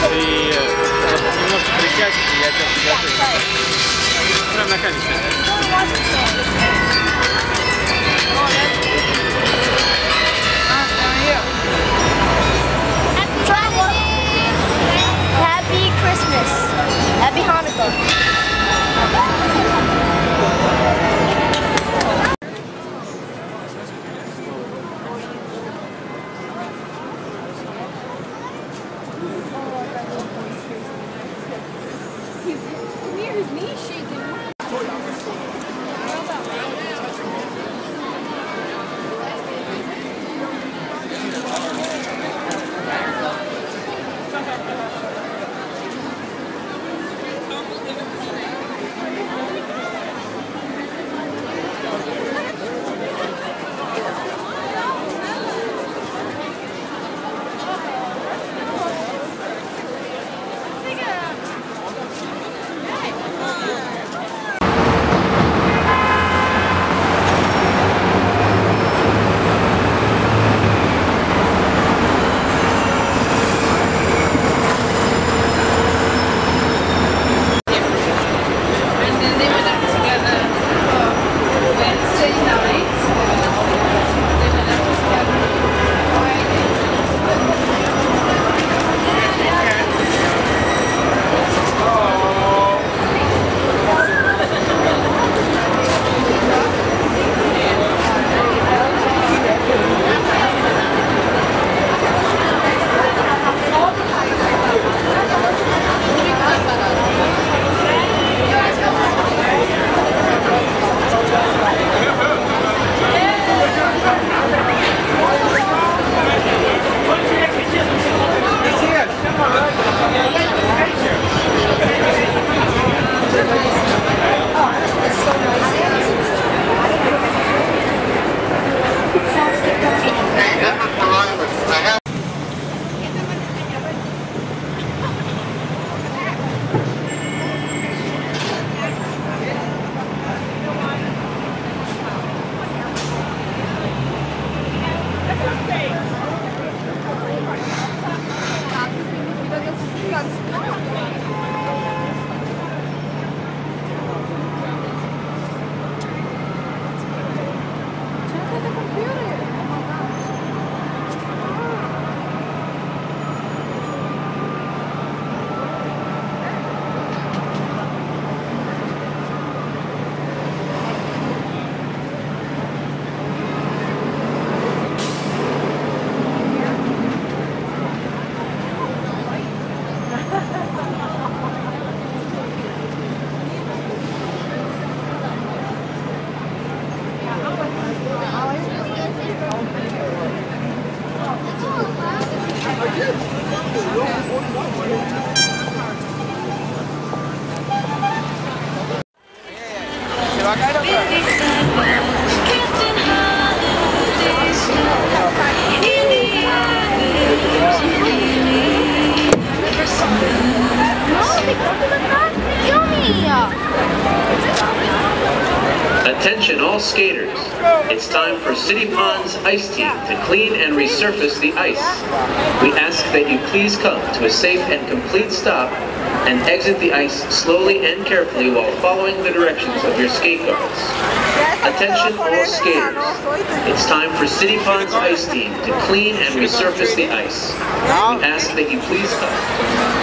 Ты немножко присядь, и я тебя приготовлю. Прям на камень сядь. Happy Christmas. Happy Hanukkah. His knees shaking. Attention all skaters, it's time for City Pond's ice team to clean and resurface the ice. We ask that you please come to a safe and complete stop and exit the ice slowly and carefully while following the directions of your skate guards. Attention all skaters, it's time for City Pond's ice team to clean and resurface the ice. We ask that you please come.